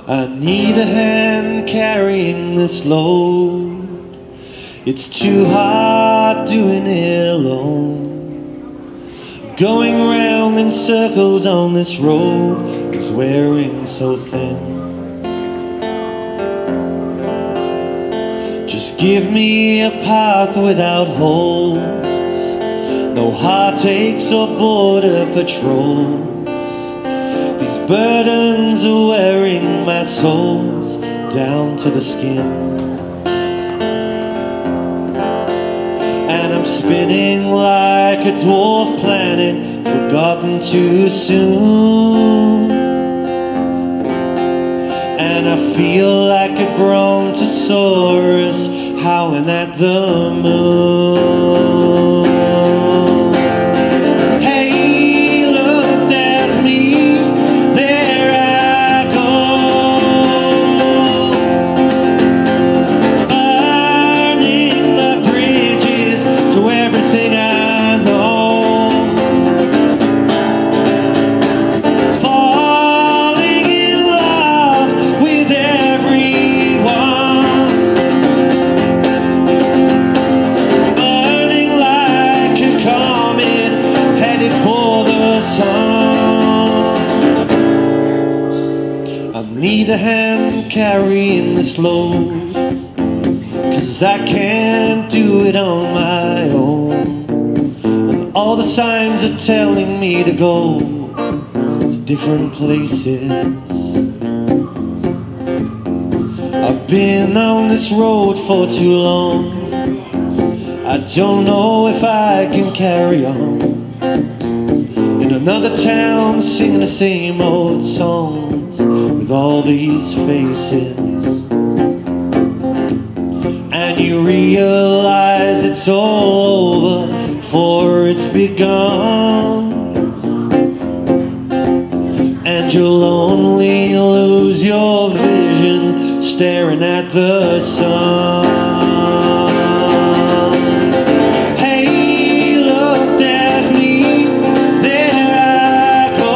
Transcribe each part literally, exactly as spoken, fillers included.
I need a hand carrying this load. It's too hard doing it alone. Going round in circles on this road is wearing so thin. Just give me a path without holes, no heartaches or border patrols. These burdens are wearing my souls down to the skin. And I'm spinning like a dwarf planet, forgotten too soon. And I feel like a brontosaurus howling at the moon. Hey, look, there's me, there I go, burning the bridges to everything I know, falling in love with everyone, burning like a comet headed for the sun. I need a hand carrying this load, 'cause I can't do it on my own. And all the signs are telling me to go to different places. I've been on this road for too long. I don't know if I can carry on in another town singing the same old songs with all these faces. And you realize it's all over before it's begun, and you'll only lose your vision staring at the sun. Hey, look, there's me, there I go,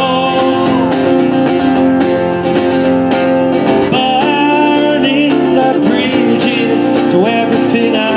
burning the bridges to everything I